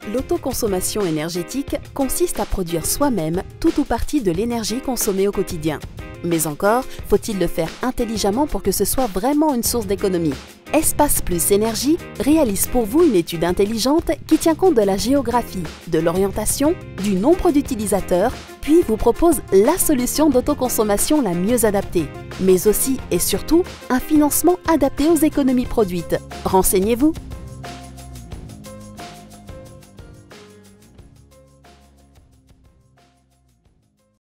L'autoconsommation énergétique consiste à produire soi-même tout ou partie de l'énergie consommée au quotidien. Mais encore, faut-il le faire intelligemment pour que ce soit vraiment une source d'économie. Espace Plus Énergie réalise pour vous une étude intelligente qui tient compte de la géographie, de l'orientation, du nombre d'utilisateurs, puis vous propose la solution d'autoconsommation la mieux adaptée, mais aussi et surtout un financement adapté aux économies produites. Renseignez-vous!